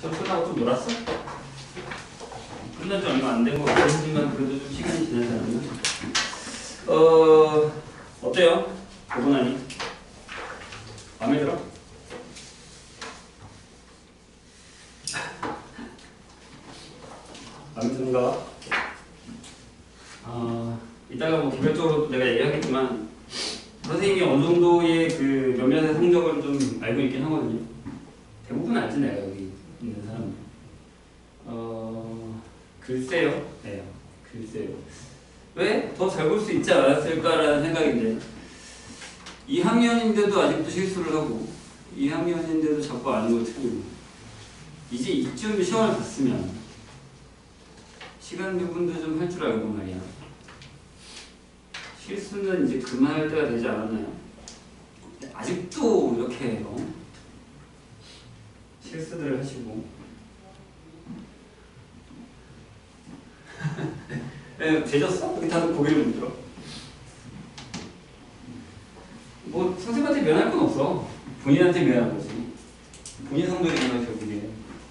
수업 끝나고 좀 놀았어? 끝난 지 얼마 안 된 거 같지만 그래도 좀 시간이 지나지 않았나? 어때요? 보고 나니? 마음에 들어? 마음에 드는가? 이따가 뭐 개별적으로 내가 얘기하겠지만 선생님이 어느 정도의 그 몇몇의 성적을 좀 알고 있긴 하거든요. 대부분 알지 내가 여기 있는 사람들. 글쎄요. 네, 글쎄요. 왜? 더 잘 볼 수 있지 않았을까라는 생각인데 2학년인데도 아직도 실수를 하고 2학년인데도 자꾸 아는 걸 틀리고 이제 이쯤 시험을 봤으면 시간 구분도 좀 할 줄 알고 말이야. 실수는 이제 그만할 때가 되지 않았나요? 아직도 이렇게 실수들을 하시고 죄졌어? 여기 다들 고개를 못 들어. 뭐 선생님한테 미안할 건 없어. 본인한테 미안한 거지. 본인 성적이잖아 결국에.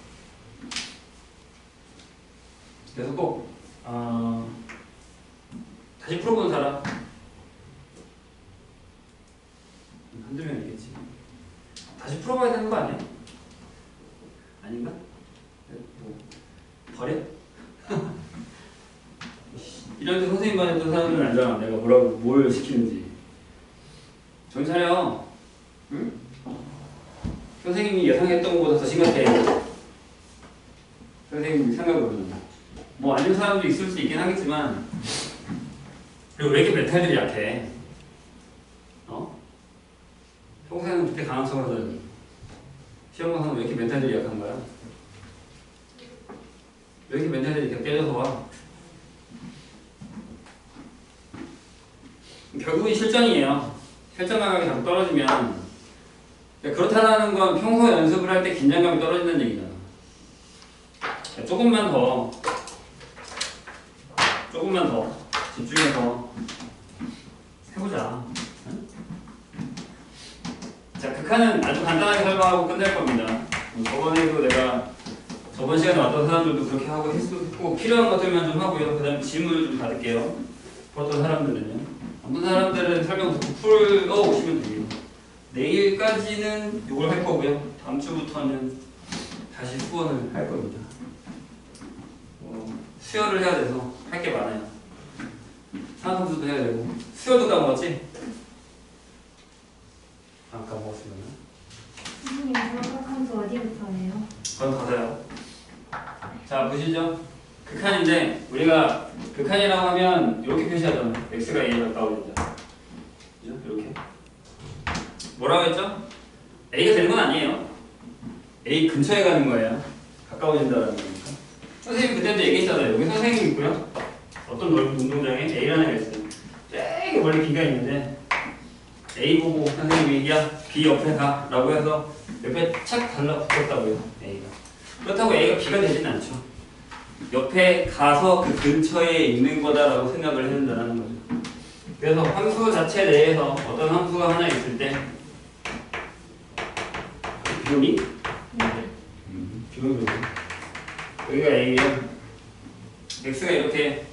그래서 꼭 다시 풀어보는 사람 한두 명이겠지. 다시 풀어봐야 되는 거 아니야? 아닌가? 뭐 버려? 이럴 때 선생님만 했던 사람들은 알잖아. 내가 뭘 시키는지. 정신 차려. 응? 선생님이 예상했던 것보다 더 심각해. 선생님 생각으로는. 뭐 아닌 사람도 있을 수 있긴 하겠지만 그리고 왜 이렇게 멘탈들이 약해? 평소에는 그때 강한 척을 하더니 시험 봐서는 왜 이렇게 멘탈들이 약한 거야? 왜 이렇게 멘탈들이 이렇게 깨져서 와? 결국은 실전이에요. 실전 감각이 자꾸 떨어지면 그렇다는 건 평소 연습을 할 때 긴장감이 떨어진다는 얘기잖아. 조금만 더 집중해서 해보자. 응? 자, 극한은 아주 간단하게 설명하고 끝낼 겁니다. 저번에도 내가 저번 시간에 왔던 사람들도 그렇게 하고 했고 필요한 것들만 좀 하고요. 그 다음에 질문을 좀 받을게요. 어떤 사람들은요. 어떤 사람들은 설명 듣고 풀어오시면 돼요. 내일까지는 이걸 할 거고요. 다음 주부터는 다시 수원을 할 겁니다. 수혈을 해야 돼서 할 게 많아요. 산화수도 해야 되고 수혈도 까먹었지? 안 까먹었으면 선생님, 정확함수 어디부터 해요? 그건 가서요. 자, 보시죠. 극한인데 우리가 극한이라고 하면 이렇게 표시하잖아요. x가 a에 가까워진다. 그죠? 이렇게. 뭐라고 했죠? a가 되는 건 아니에요. a 근처에 가는 거예요. 가까워진다라는 거니까. 선생님이 그때도 얘기했잖아요. 여기 선생님이 있고요. 어떤 넓은 운동장에 a라는 애가 있어요. 되게 멀리 b가 있는데 a 보고 선생님이 야 b 옆에 가 라고 해서 옆에 착 달라붙었다고요. a가. 그렇다고 a가 b가 되지는 않죠. 옆에 가서 그 근처에 있는 거다라고 생각을 해야 된다는 거죠. 그래서 함수 자체 내에서 어떤 함수가 하나 있을 때 비용이? 비용이 여기가 a예요. x가 이렇게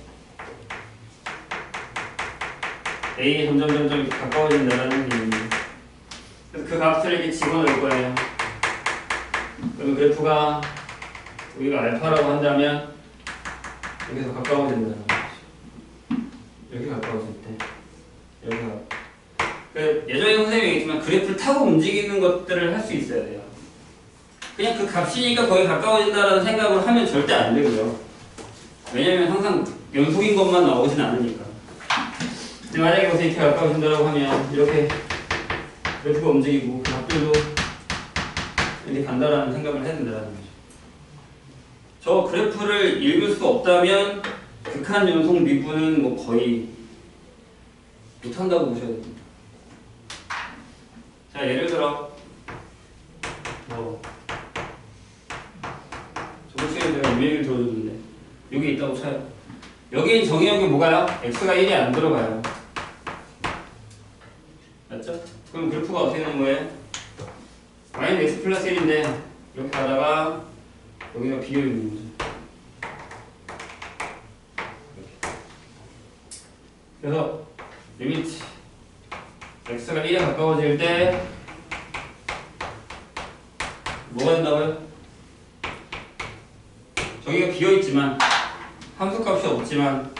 a에 점점 가까워진다는 얘기입니다. 그래서 그 값을 이렇게 집어넣을 거예요. 그러면 그래프가 여기가 알파라고 한다면 여기서 가까워진다는 거죠. 여기 가까워질 때 여기가 예전에 선생님이 얘기했지만 그래프를 타고 움직이는 것들을 할 수 있어야 돼요. 그냥 그 값이니까 거기 가까워진다라는 생각을 하면 절대 안 되고요. 왜냐면 항상 연속인 것만 나오진 않으니까. 근데 만약에 여기서 이렇게 가까워진다고 하면 이렇게 그래프가 움직이고 그 값들도 이렇게 간다라는 생각을 해야 된다는 거죠. 저 그래프를 읽을 수 없다면 극한 연속 미분은 뭐 거의 못한다고 보셔야 됩니다. 자, 예를 들어 저번 시간에 내가 이 얘기를 들어줬는데 여기 있다고 쳐요. 여기엔 정의역이 뭐가요? x가 1이 안 들어가요. 맞죠? 그럼 그래프가 어떻게 되는 거예요? y는 x 플러스 1인데 이렇게 가다가 여기가 비어 있는 거죠. 그래서 리미트 x가 1에 가까워질 때 뭐가 된다고요? 저기가 비어있지만 함수값이 없지만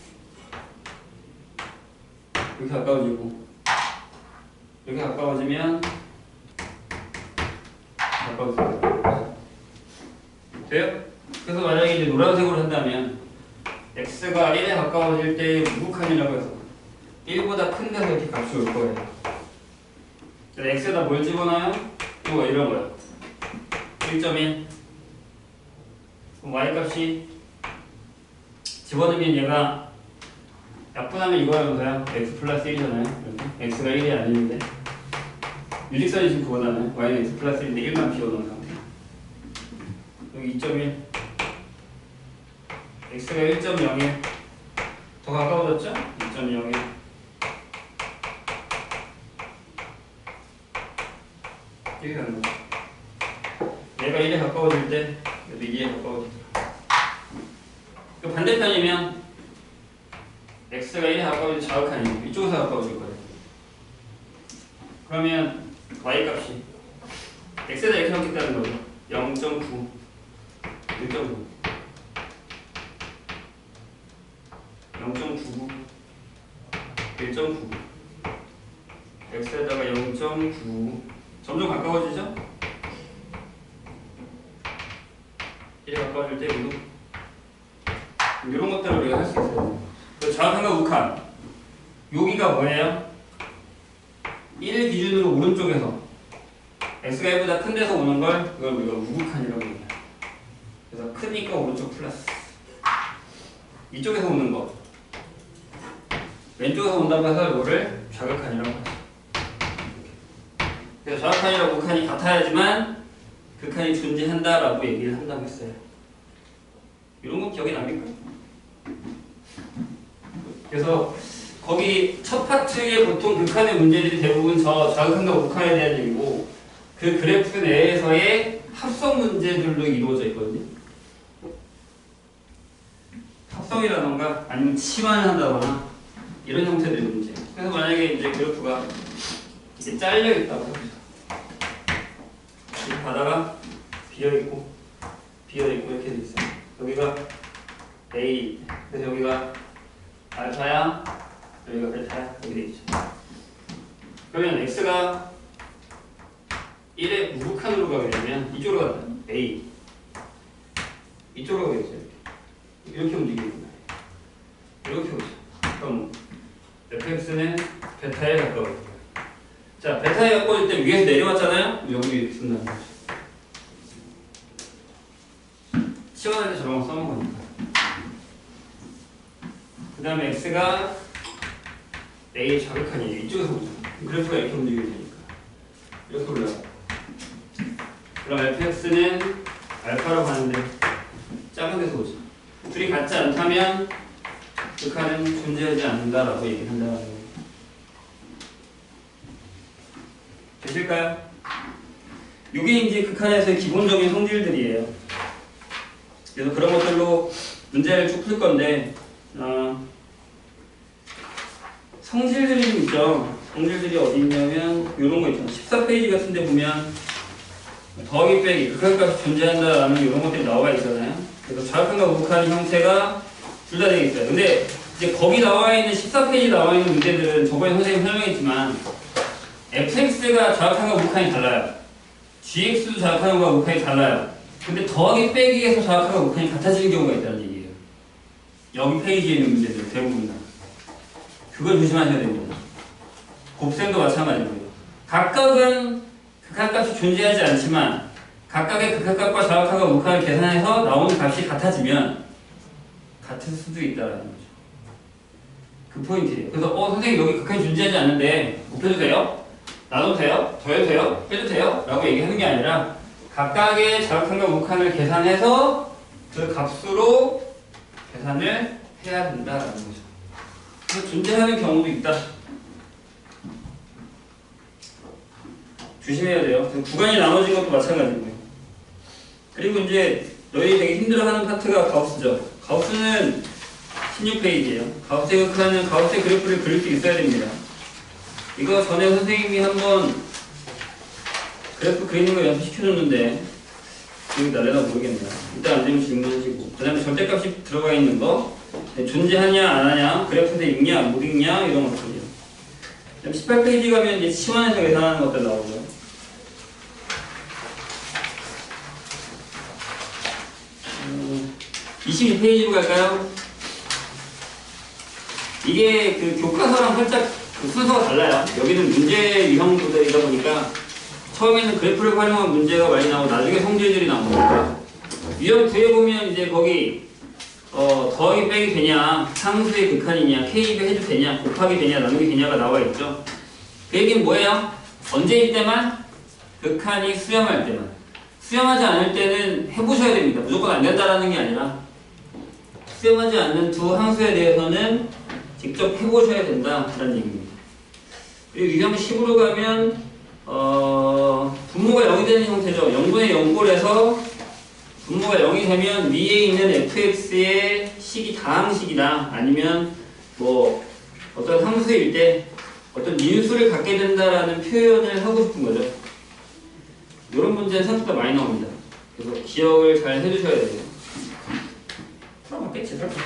이렇게 가까워지고 이렇게 가까워지면 가까워져요. 돼요? 그래서 만약에 이제 노란색으로 한다면 x가 1에 가까워질 때 무극한이라고 해서 1보다 큰 데서 이렇게 값이 올 거예요. 그래서 x에다 뭘 집어넣어요? 이거 이런 거요. 1.1. 그럼 y 값이 집어넣으면 얘가 약분하면 이거라면서요. x 플러스 1이잖아요. x가 1이 아닌데 유직선이 지금 그거잖아요. y는 x 플러스 1인데 1만 비워놓은 상태. 여기 2.1 x가 1.01 더 가까워졌죠? 2.01 이렇게 가는 거죠. 얘가 1에 가까워질 때 얘도 2에 가까워지더라. 그 반대편이면 x가 1에 가까워질 때 좌극한이고 이쪽에서 가까워질 거예요. 그러면 y 값이 x에다 이렇게 넣겠다는 거죠. 0.9 1.9 0.99 1.9 x에다가 0.9 점점 가까워지죠? 1에 가까워질 때 이거 이런 것들을 우리가 할 수 있어요. 좌극한과 우극한 여기가 뭐예요? 1 기준으로 오른쪽에서 x가 1보다 큰 데서 오는 걸 그걸 우리가 우극한이라고 해요. 그래서 크니까 오른쪽 플러스 이쪽에서 오는 거 왼쪽에서 온다고 해서 이거를 좌극한이라고 하죠. 그래서 좌극한이랑 우극한이 같아야지만 극한이 존재한다라고 얘기를 한다고 했어요. 이런 거 기억이 납니까? 그래서 거기 첫 파트에 보통 극한의 문제들이 대부분 저 좌극한과 우극한에 대한 얘기고 그 그래프 내에서의 합성 문제들로 이루어져 있거든요. 합성이라던가 아니면 치환을 한다거나 이런 형태들의 문제. 그래서 만약에 이제 그래프가 이렇게 잘려 있다고 해보죠. 이 바다가 비어있고 이렇게 돼 있어요. 여기가 A, 그래서 여기가 알파야, 여기가 베타야, 이렇게 돼 있죠. 그러면 X가 1의 우극한으로 가게 되면 이쪽으로 간다. A. 이쪽으로 가게 되죠. 이렇게 움직이는 거예요. 이렇게 오죠. 그럼 fx는 베타에 가까워요. 자, 베타에 가까워질 때 위에서 내려왔잖아요? 여기 쓴다는 거죠. 치환할 때 저런 거 써놓은 거니까. 그 다음에 x가 a의 좌극한이에요. 이쪽에서 오죠. 그래프가 이렇게 움직이게 되니까. 이렇게 올라가. 그럼 fx는 알파라고 하는데 작은 데서 오죠. 둘이 같지 않다면 극한은 존재하지 않는다라고 얘기를 한다는 거예요. 되실까요? 이게 이제 극한에서의 기본적인 성질들이에요. 그래서 그런 것들로 문제를 쭉 풀 건데 성질들이 좀 있죠. 성질들이 어디 있냐면 이런 거 있잖아요. 14페이지 같은 데 보면 더하기 빼기 극한값이 존재한다라는 이런 것들이 나와 있잖아요. 그래서 좌극한과 우극한 형태가 둘 다 되어 있어요. 근데 이제 거기 나와 있는 14페이지 나와 있는 문제들은 저번에 선생님이 설명했지만 fx가 좌극한과 우극한이 달라요. gx도 좌극한과 우극한이 달라요. 근데 더하기 빼기에서 좌극한과 우극한이 같아지는 경우가 있다는 얘기예요. 여기 페이지에 있는 문제들 대부분 다. 그걸 조심하셔야 됩니다. 곱셈도 마찬가지고요. 각각은 극한값이 존재하지 않지만 각각의 극한값과 좌극한과 우극한을 계산해서 나오는 값이 같아지면 같을 수도 있다는 거죠. 그 포인트예요. 그래서 선생님 여기 극한이 존재하지 않는데 곱해도 돼요? 나눠도 돼요? 더해도 돼요? 빼도 돼요? 라고 얘기하는 게 아니라 각각의 좌극한과 우극한을 계산해서 그 값으로 계산을 해야 된다는 거죠. 그래서 존재하는 경우도 있다. 조심해야 돼요. 구간이 나눠진 것도 마찬가지고요. 그리고 이제 너희 되게 힘들어하는 파트가 가우스죠. 가우스는 16페이지예요. 가우스에 극하는 가우스의 그래프를 그릴 수 있어야 됩니다. 이거 전에 선생님이 한번 그래프 그리는 거 연습시켜줬는데 기억이 날려나 모르겠네요. 일단 안 되면 질문하시고, 그 다음에 절대값이 들어가 있는 거, 존재하냐 안 하냐, 그래프에서 읽냐 못 읽냐 이런 것들이요. 18페이지 가면 이제 치환해서 계산하는 것들 나오죠. 22페이지로 갈까요? 이게 그 교과서랑 살짝 그 순서가 달라요. 여기는 문제 유형 도들이다 보니까 처음에는 그래프를 활용한 문제가 많이 나오고 나중에 성질들이 나옵니다. 유형 9에 보면 이제 거기 더하기 빼기 되냐, 상수의 극한이냐, K입 해도 되냐, 곱하기 되냐, 나누기 되냐가 나와 있죠. 그 얘기는 뭐예요? 언제일 때만? 극한이 수렴할 때만. 수렴하지 않을 때는 해보셔야 됩니다. 무조건 안 된다라는 게 아니라 수렴하지 않는 두 항수에 대해서는 직접 해보셔야 된다라는 얘기입니다. 그리고 유형 10으로 가면 분모가 0이 되는 형태죠. 0분의 0꼴에서 분모가 0이 되면 위에 있는 fx의 식이 다항식이다. 아니면 뭐 어떤 상수일 때 어떤 인수를 갖게 된다라는 표현을 하고 싶은 거죠. 이런 문제는 생각보다 많이 나옵니다. 그래서 기억을 잘 해주셔야 돼요. 맞겠지, 설마.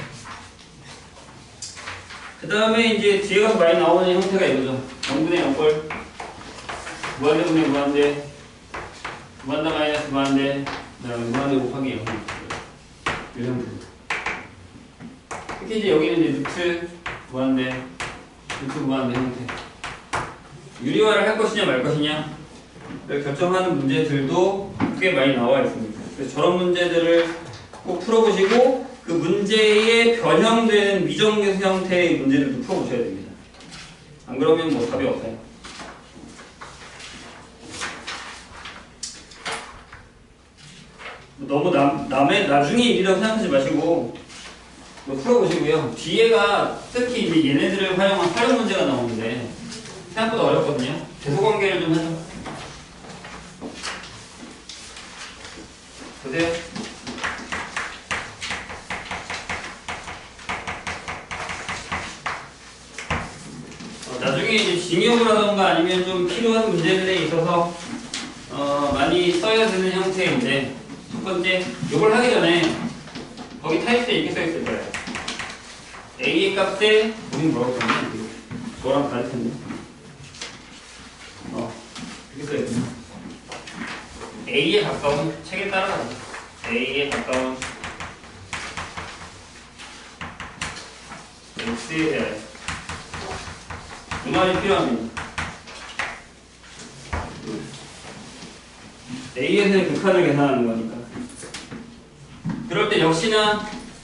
그 다음에 이제 뒤에 가서 많이 나오는 형태가 이거죠. 0분의 0꼴, 무한대 분의 무한대, 무한대 마이너스 무한대, 그다음에 무한대 곱하기 0. 이 형태. 특히 이제 여기는 이제 루트 무한대, 루트 무한대 형태. 유리화를 할 것이냐 말 것이냐 결정하는 문제들도 꽤 많이 나와 있습니다. 그래서 저런 문제들을 꼭 풀어보시고 그 문제에 변형되는 미정계수 형태의 문제들도 풀어보셔야 됩니다. 안 그러면 뭐 답이 없어요. 너무 남의 나중에 일이라고 생각하지 마시고 뭐 풀어보시고요. 뒤에가 특히 이제 얘네들을 활용한 활용 문제가 나오는데 생각보다 어렵거든요. 대소관계를 좀 하죠. 보세요. 나중에 이제 징역을 하던가 아니면 좀 필요한 문제들에 있어서 많이 써야 되는 형태인데 첫 번째, 이걸 하기 전에 거기 타입스에 이렇게 써 있을 거예요. A의 값에 우린 뭐라고 썼냐? 저랑 다를 텐데. 이렇게 써 있구나. A에 가까운 책에 따라가요. A에 가까운 X에 대하여 이 말이 필요합니다. A에서의 극한을 계산하는 거니까. 그럴 때 역시나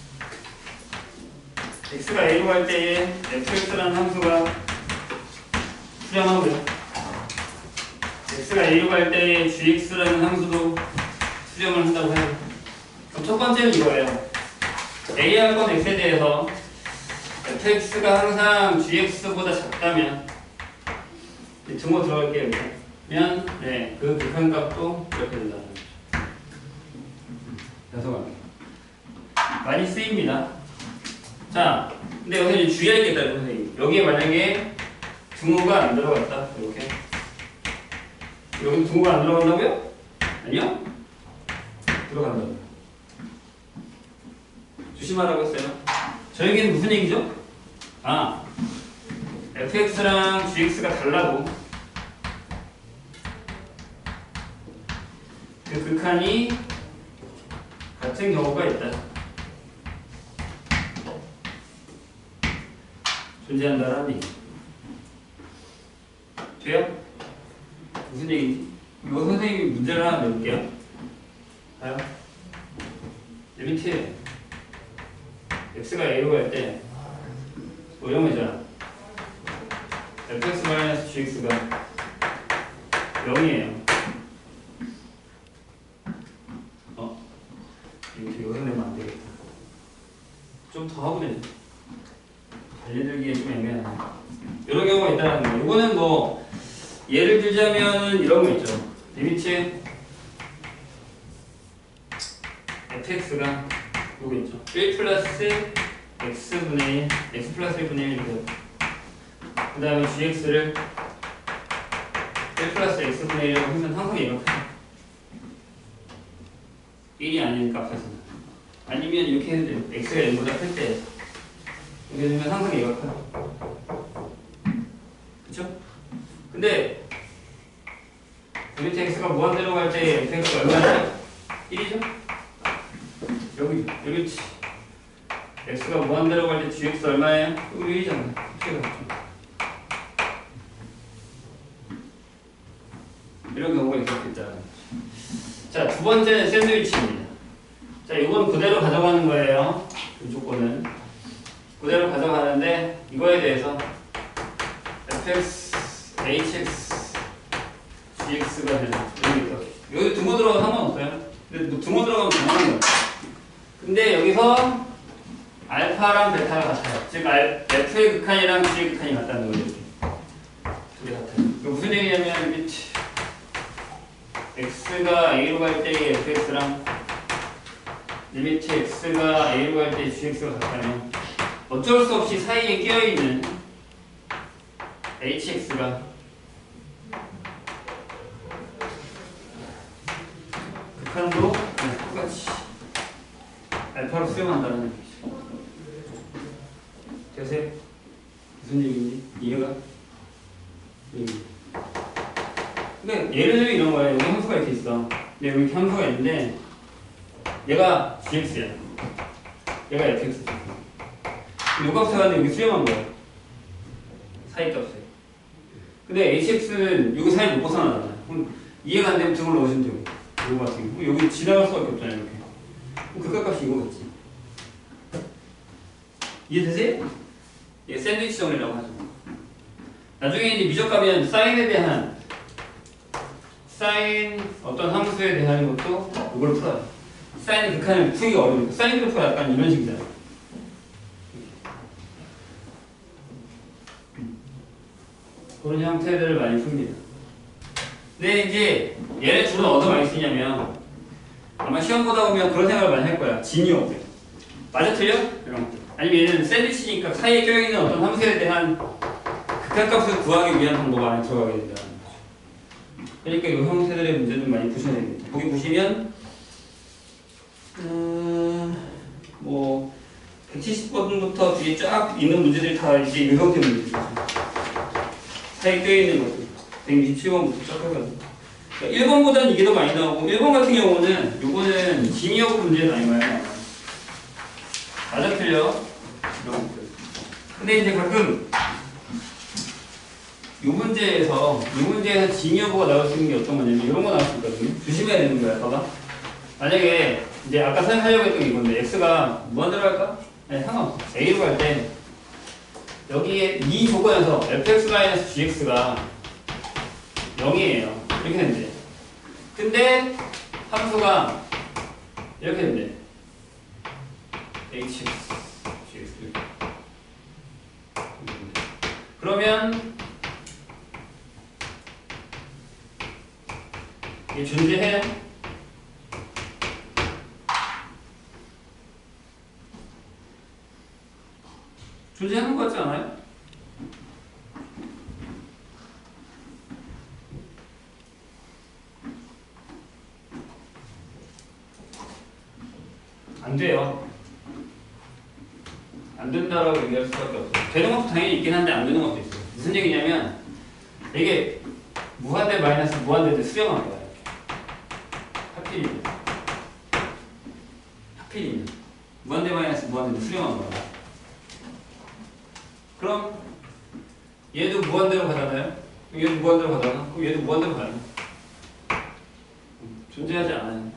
x가 a로 갈 때에 fx라는 함수가 수렴하고요. x가 a로 갈 때에 gx라는 함수도 수렴을 한다고 해요. 그럼 첫 번째는 이거예요. a 할 건 x에 대해서 fx가 항상 gx보다 작다면 등호 들어갈게요. 면 네, 그 극한값도 이렇게 된다는 거죠. 죄송합니다. 많이 쓰입니다. 자, 근데 여기서 이제 주의할 게 있다, 선생님. 여기에 만약에 등호가 안 들어갔다, 이렇게. 여기 등호가 안 들어간다고요? 아니요? 들어간다고요. 조심하라고 했어요. 저에게는 무슨 얘기죠? fx랑 gx가 달라도 그 극한이 같은 경우가 있다. 존재한다라는 얘기. 돼요? 무슨 얘기인지? 이거 선생님이 문제를 하나 내볼게요. 봐요. 밑에 x가 a로 갈 때 뭐 이런 거잖아. fx-gx가 0이에요. 이거 내면 안 되겠다. 좀 더 하고 되죠. 달려들기에 좀 애매하네. 이런 경우가 있다는 거예요. 이거는 뭐 예를 들자면 이런 거 있죠. 리미트 fx가 요거 있죠. 1 플러스 x분의 1, x 플러스 1분의 1 이렇게. 그 다음에 gx를 1 플러스 x분의 1이라고 하면 항상 얘가 크죠. 1이 아닌 값에서는. 아니면 이렇게 해도 돼요. x가 0보다 클 때. 이렇게 되면 항상 얘가 커요. 그쵸? 근데 밑에 x가 무한대로 갈 때 fx가 얼마냐? 1이죠? 여기 x가 무한대로 갈 때 gx 얼마예요? 여기 1이잖아요. 어떻게 갔죠? 이런 경우가 있을 수 있다. 자, 두 번째는 샌드위치입니다. 자, 이건 그대로 가져가는 거예요. 이 조건은 그대로 가져가는데 이거에 대해서 fx, hx, gx가 되는 여기 등호 들어가면 상관없어요. 근데 등호 들어가면 당연한 거예요. 근데 여기서 알파랑 베타가 같아요. 즉 f의 극한이랑 g의 극한이 같다는 거죠. 둘이 같아요. 이거 무슨 얘기냐면 x가 a로 갈 때의 fx랑 리미트 x가 a로 갈 때 gx가 같다면 어쩔 수 없이 사이에 끼어있는 hx가 극한도 똑같이 알파로 수렴한다는 얘기죠. 되세요? 무슨 얘기인지 이해가? 근데 예를 들면 이런 거예요. 여기 함수가 이렇게 있어. 근데 여기 이렇게 함수가 있는데 얘가 gx야. 얘가 fx야. 요 값을 가지고 여기 수렴한 거야. 사이 값을. 근데 hx는 여기 사이 못 벗어나잖아요. 그럼 이해가 안 되면 등을 넣으시면 되고. 이거 같은 경우. 여기 지나갈 수밖에 없잖아요. 이렇게. 그럼 극값이 이거겠지. 이해되세요? 이게 샌드위치 정리라고 하죠. 나중에 이제 미적값이면 사인에 대한 사인 어떤 함수에 대한 것도 이걸 풀어요. 사인의 극한을 풀기가 어려우니까 사인 그래프가 약간 이런 식이잖아요. 그런 형태들을 많이 풉니다. 근데 이제 얘네 둘은 어디서 많이 쓰냐면 아마 시험 보다 보면 그런 생각을 많이 할 거야. 진이 없대. 맞아 틀려? 이런 것들. 아니면 얘는 샌드위치니까 사이에 껴있는 어떤 함수에 대한 극한값을 구하기 위한 방법 안에 들어가게 된다는 거죠. 그러니까 이 형태들의 문제는 많이 푸셔야 됩니다. 거기 보시면 뭐 170번부터 뒤에 쫙 있는 문제들이 다 이제 이 형태 문제죠. 사이에 껴있는 것들. 167번부터 쫙 해가지고. 그러니까 1번보다는 이게 더 많이 나오고 1번 같은 경우는 요거는 진위여부 문제는 아니고요. 맞아 틀려. 근데 이제 가끔 이 문제에서 진위 여부가 나올 수 있는 게 어떤 거냐면 이런 거 나올 수 있거든요. 조심해야 되는 거야. 봐봐. 만약에 이제 아까 설명하려고 했던 게 이건데 x가 무한대로 할까? 네, 상관없어. a로 갈 때 여기에 이 조건에서 fx-gx가 0이에요. 이렇게 된대. 근데 함수가 이렇게 된대. hx, gx. 그러면 이게 존재해요? 존재하는 것 같지 않아요? 안 돼요. 안 된다라고 얘기할 수밖에 없어요. 되는 것도 당연히 있긴 한데 안 되는 것도 있어요. 무슨 얘기냐면 이게 무한대 마이너스 무한대를 수렴한 거야. 하필이면 무한대 마이너스 무한대를 수렴한 거야. 그럼 얘도 무한대로 가잖아요. 얘도 무한대로 가잖아. 그럼 얘도 무한대로 가요. 존재하지 않아요.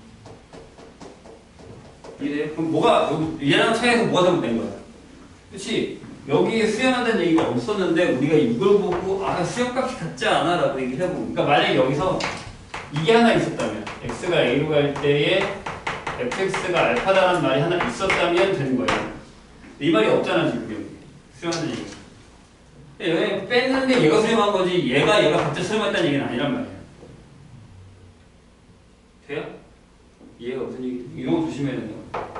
이해돼요? 그럼 뭐가 얘랑 차이에서 뭐가 잘못된 거야? 그렇지? 여기에 수렴한다는 얘기가 없었는데 우리가 이걸 보고 아 수렴값이 같지 않아 라고 얘기를 해보고 그러니까 만약에 여기서 이게 하나 있었다면 x가 a로 갈 때에 fx가 알파다라는 말이 하나 있었다면 되는 거예요. 이 말이 없잖아 지금 여기 수렴한다는 얘기가. 여기 뺐는데 얘가 수렴한 거지 얘가 각자 수렴했다는 얘기는 아니란 말이에요. 돼요? 이해가 무슨 얘기? 이런 거 조심해야 된다.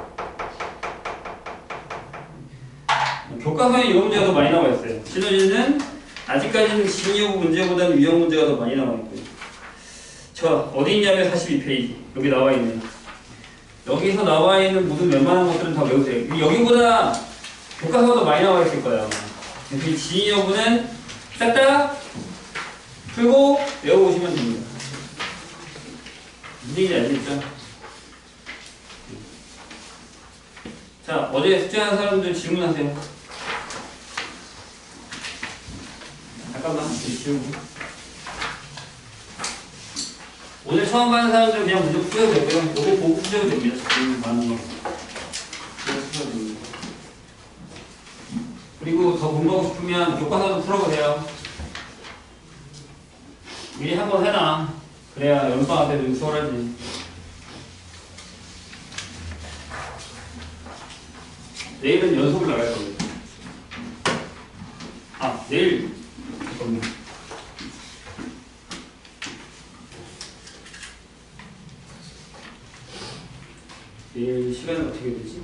교과서에 이런 문제가 더 많이 나와 있어요. 시너지는 아직까지는 진유 문제보다는 유형 문제가 더 많이 나와 있고요. 자, 어디 있냐면 42페이지. 여기 나와 있네요. 여기서 나와 있는 무슨 웬만한 것들은 다 외우세요. 여기보다 교과서가 더 많이 나와 있을 거예요. 이 진위 여부는 싹 다 풀고 외워오시면 됩니다. 무슨 얘기인지 알겠죠? 자, 어제 숙제한 사람들 질문하세요. 잠깐만, 지우고. 오늘 처음 가는 사람들은 그냥 문제 푸셔도 되고요. 요거 보고 푸셔도 됩니다. 질문 많은 거. 그래서 푸셔도 됩니다. 그리고 더 공부하고 싶으면 교과서도 풀어보세요. 미리 한번 해놔. 그래야 연방학 때도 좀 수월하지. 내일은 연속을 나갈 겁니다. 아, 내일. 잠깐만. 내일 시간은 어떻게 되지?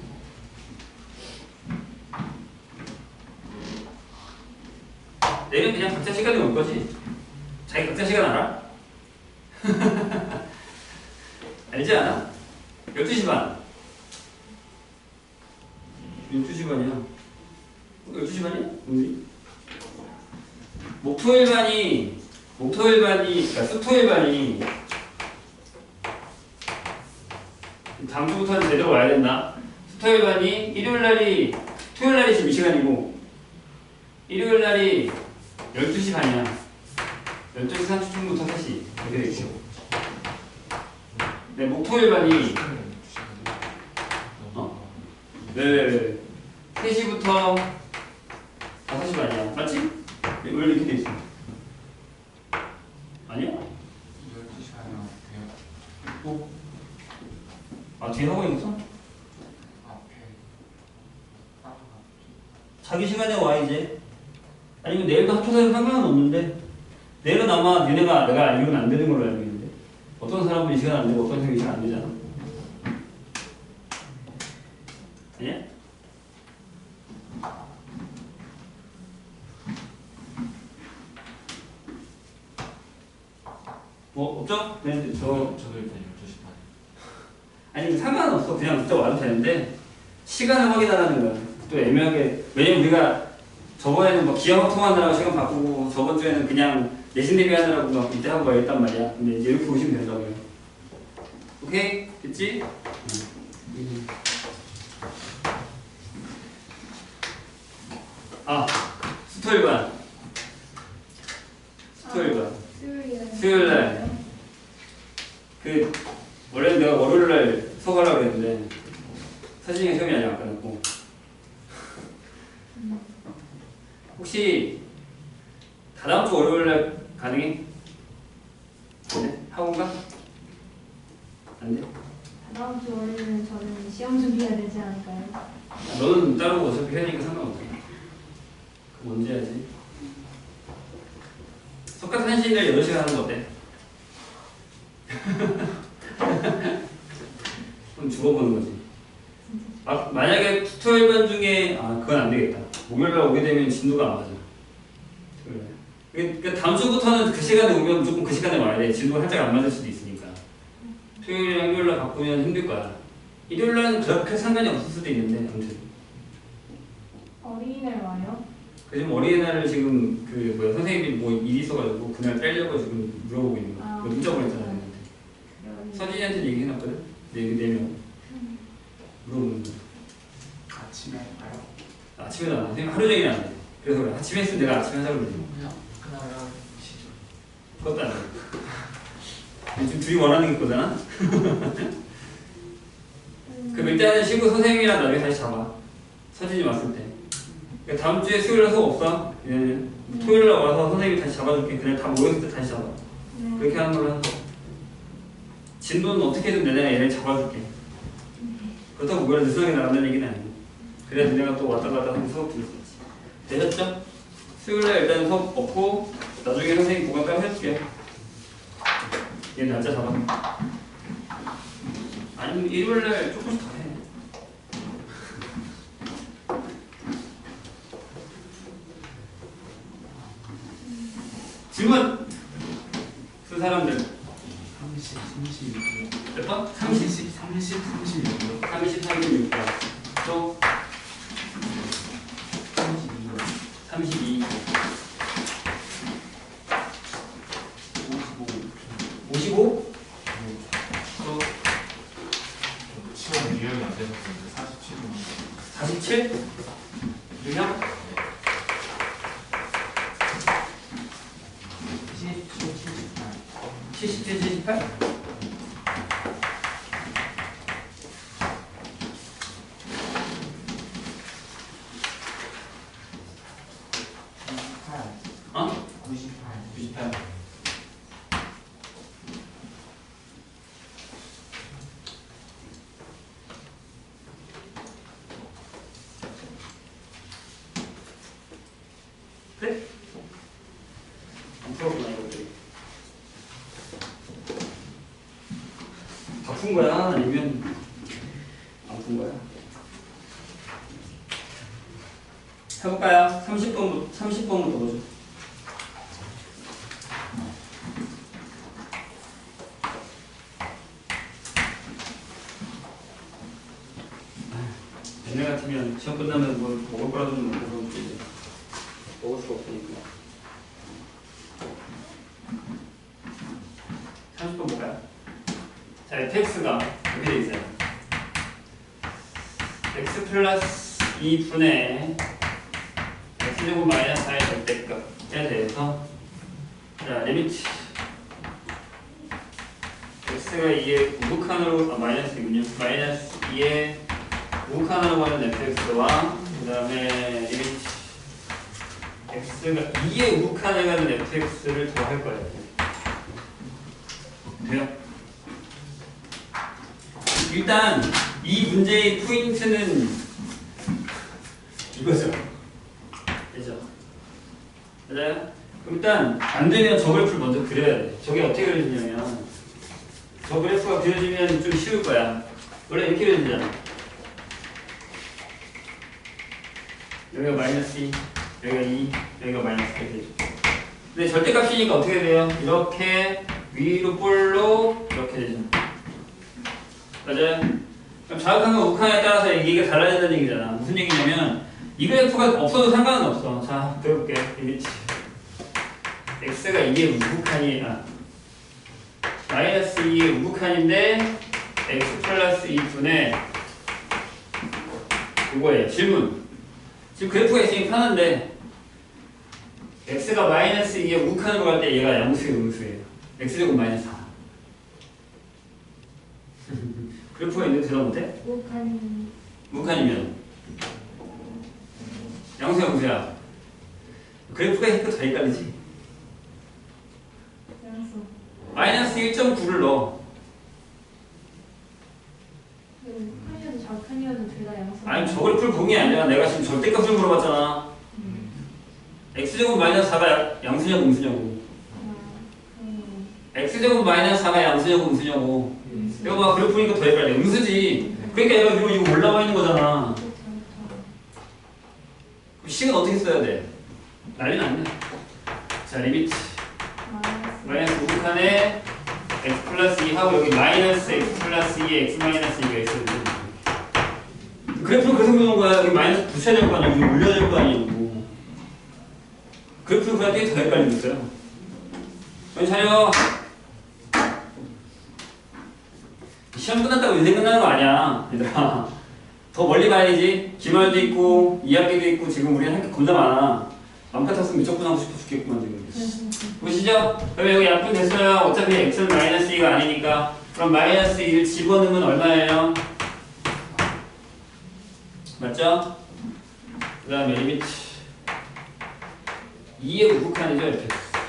내일은 그냥 각자 시간에 올 거지? 자기 각자 시간 알아? 알지 않아? 12시 반. 12시 반이야. 12시 반이야? 뭐지? 목토일 반이, 그러니까 수토일 반이 다음 주부터는 제대로 와야 된다. 수토일 반이 토요일 날이 지금 이 시간이고, 일요일 날이 12시 반이야. 12시 30분부터 3시. 이렇게 되겠죠. 네, 목토일 반이, 네. 3시부터 5시 반이야. 맞지? 왜 이렇게 돼 있어? 아니야? 12시 반에 어때요? 어? 아, 뒤에 하고 있어? 앞에 따로 자기 시간에 와, 이제. 아니면 내일도 합쳐서 해도 상관은 없는데, 내일은 아마 니네가 내가 알기로는 안 되는 걸로 알고 있는데, 어떤 사람은 이 시간 안 되고 어떤 사람은 이 시간 안 되잖아. 아니야? 뭐 없죠? 네, 저도 일단 12시 반에 아니 상관없어. 그냥 진짜 와도 되는데 시간을 확인하라는 거야. 또 애매하게. 왜냐면 우리가 저번에는 뭐 기억 통화하느라고 시간 바꾸고 저번 주에는 그냥 내신 대비하느라고 막 이때 하고 했단 말이야. 근데 이제 이렇게 보시면 된다고요. 오케이? 됐지? 아, 수토일반. 수요일 날. 원래는 내가 월요일 날 수업하려고 했는데 사진이 시험이 아직 안 끝났고. 혹시 다다음 주 월요일 날 가능해? 네? 학원가? 안 돼? 다음 주 월요일은 저는 시험 준비해야 되지 않을까요? 너는 따로 어차피 해야 되니까 상관없어. 그럼 언제 해야지? 석가탄 한시인날 8시간 하는 거 어때? 그럼 죽어보는 거지. 만약에 토요일반 중에 그건 안 되겠다. 목요일날 오게 되면 진도가 안 맞아. 그러니까 다음 주부터는 그 시간에 오면 무조건 그 시간에 와야 돼. 진도가 살짝 안 맞을 수도 있으니까. 토요일이랑 일요일날 바꾸면 힘들 거야. 일요일날은 그렇게 상관이 없을 수도 있는데 아무튼. 어린이날 와요? 요즘 어린이날을 지금 선생님이 뭐 일이 있어가지고 그날 빼려고 지금 물어보고 있는 거야. 문자 보냈잖아. 서진이한테 얘기해놨거든? 네 명. 물어보는 거야. 아침에 할까요? 아침에 안 해. 선생님 하루 종일 안 해. 그래서 그래. 아침에 했으면 내가 아침에 하자고 그러지. 그냥 그날은 시죠. 그것도 안 해. 지금 둘이 원하는 게 있거잖아? 그럼 일단은 쉬고 선생님이랑 나중에 다시 잡아. 서진이 왔을 때. 그러니까 다음 주에 수요일에 수업 없어. 토요일에 와서 선생님이 다시 잡아줄게. 그날 다 모였을 때 다시 잡아. 그렇게 하는 걸로 하자. 진도는 어떻게든 내가 얘를 잡아줄게. 그렇다고 목요일에 늦게 나간다는 얘기는 아니고. 그래야 너네가 또 왔다 갔다 하는 수업 들을 수 있지. 되셨죠? 수요일에 일단 수업 없고 나중에 선생님 보강 따로 해줄게. 얘 날짜 잡아. 아니면 일요일날 조금씩 더 해. 질문! 그 사람들 30, 36. 몇 번? 30, 36. 30, 36번. 또 32. 32, 55. 55? 또 시험 유형이 안 돼서 47분. 47? 유형? 77, 78? 어? 98. 그래? 안 풀었구나 이것들이. 다 푼 거야? 아니면 안 푼 거야? 해볼까요? 30번부터 보죠. 얘네 같으면 시험 끝나면 뭐 먹을 거라도 좀 먹고 이제 먹을 수가 없으니까. 30번 볼까요? 자, fx가 이렇게 돼 있어요. x 플러스 2분의 x제곱 마이너스 4의 절대값에 대해서 자, 리미트 x가 2의 우극한으로 마이너스 6, 마이너스 2의 우극한으로 가는 fx와 그 다음에 리미트 x가 2의 우극한에 가는 fx를 더할 거예요. 돼요? 일단 이 문제의 포인트는 이거죠. 그죠? 맞아요? 일단 안 되면 저 그래프를 먼저 그려야 돼. 저게 어떻게 그려지냐면 저 그래프가 그려지면 좀 쉬울 거야. 원래 이렇게 그려지잖아. 여기가 마이너스 2, 여기가 2, 여기가 마이너스 1 되죠. 근데 절대값이니까 어떻게 돼요? 이렇게 위로 볼로 이렇게 되죠. 맞아요? 그럼 자극한과 우극한에 따라서 이게 달라진다는 얘기잖아. 무슨 얘기냐면 이 그래프가 없어도 상관은 없어. 자, 그려볼게요. 리미트 x가 2의 우극한이 마이너스 2의 우극한인데 x 플러스 2분의 이거예요. 질문. 지금 그래프가 있으니 편한데 x가 마이너스 2의 우극한으로 갈 때 얘가 양수예요, 음수예요. x제곱 마이너스 4. 그래프가 있는데 대답 못해? 우극한이면 양수야, 음수야. 그래프가 있으니까 더 헷갈리지? 양수. 마이너스 1.9를 넣어. 칸이어도 좌칸이어도 둘 다 양수. 아니 저 그래프를 본 게 아니라 내가 지금 절대값을 물어봤잖아. x제곱 마이너스 4가 양수냐고 음수냐고. x제곱 마이너스 4가 양수냐고 음수냐고. 이거 봐, 그래프 보니까 더 헷갈려. 음수지. 그러니까 얘가 위로 이거 올라와 있는 거잖아. 그럼 식은 어떻게 써야 돼? 난리 났네. 자, 리미트 마이너스 우극한에 x 플러스 2 하고 여기 마이너스 x 플러스 2에 x 마이너스 2가 있어야 돼. 그래프를 그래서 그려놓은 거야. 여기 마이너스 붙여야 될 거 아니야. 여기 올려야 될 거 아니냐고. 그래프를 그릴 때 더 헷갈리고 있어요. 정신 차려. 시험 끝났다고 인생 끝나는 거 아니야, 얘들아. 더 멀리 봐야지. 기말도 있고 2학기도 있고 지금 우리 학기 겁나 많아. 맘 같았으면 미적분 하고 싶어 죽겠구만 지금. 보시죠? 그러면 여기 약분 됐어요. 어차피 x는 마이너스 2가 아니니까. 그럼 마이너스 2를 집어넣으면 얼마예요? 맞죠? 그 다음에 리미트 2의 우극한이죠, 이렇게.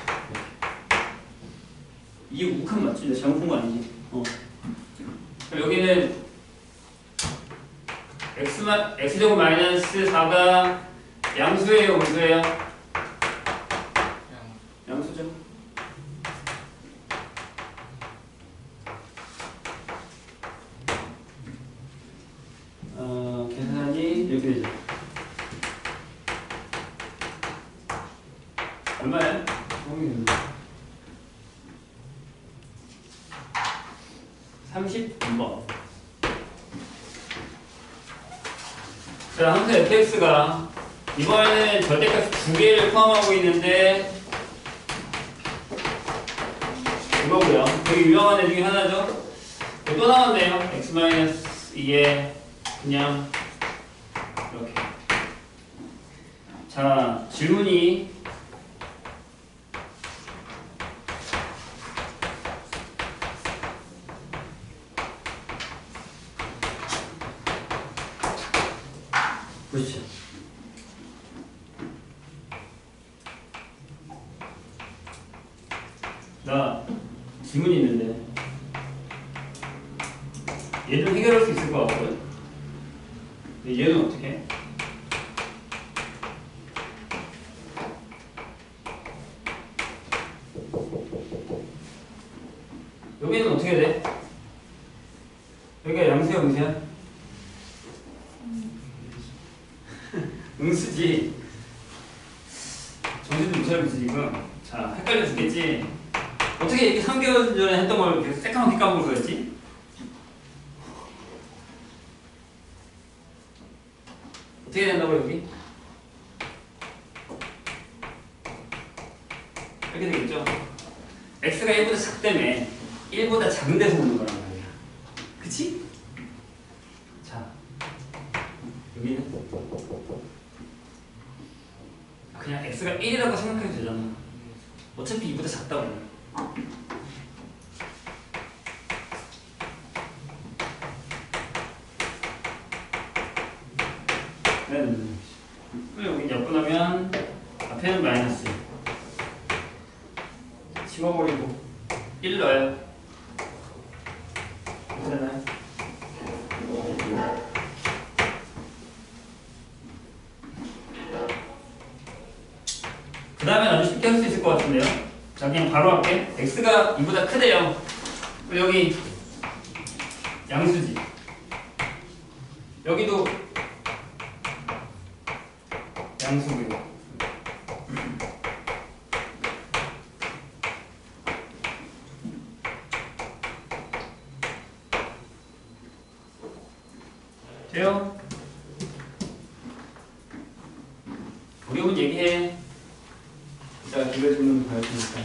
2의 우극한 맞지? 내가 잘못 본 거 아니지? 여기는 x제곱 마이너스 4가 양수예요, 음수예요? 양수죠. 이렇게 되죠. 얼마야? 32번. 자, 함수 fx가 이번에는 절대값 두 개를 포함하고 있는데 이거고요. 되게 유명한 애 중에 하나죠. 또 나왔네요. x-2에 그냥 이렇게. 자, 질문이 보시죠. 나 질문이 있는데 얘는 해결할 수 있을 것 같거든. 근데 얘는 어떻게 해? 여기는 어떻게 돼? 여기가 양수야, 음수야? 응수지. 정신도 못 차리고 있어 지금. 자, 헷갈려 죽겠지. 어떻게 이렇게 3개월 전에 했던 걸 계속 새까맣게 까먹을 거였지? 어떻게 된다고 여기? 이렇게 되겠죠? x가 1보다 작다며 1보다 작은 데서 오는 거란 말이야. 그치? 자, 여기는 그냥 x가 1이라고 생각해도 되잖아. 어차피 2보다 작다고. 여기 엮어놓으면 앞에는 마이너스 집어버리고 1 넣어요. 이렇게 되나요? 그 다음에 아주 쉽게 할 수 있을 것 같은데요. 자, 그냥 바로 할게. x가 2보다 크대요. 여기 양수지. 여기도 양수고요. 돼요? 어려운 얘기해. 이따가 기회 질문 봐야 되니까.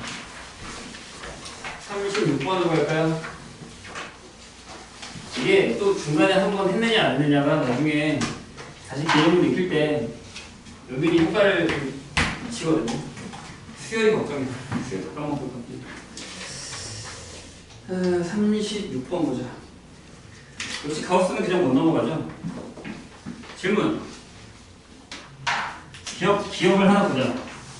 36번으로 갈까요? 이게 또 중간에 한 번 했느냐 안 했느냐가 나중에 다시 개념을 익힐 때 여기이 효과를 미치거든요. 수열이 걱정이다. 수열 다 까먹고 갑자기. 36번 보자. 역시 가우스는 그냥 못 넘어가죠. 질문. 기억을 하나 보자.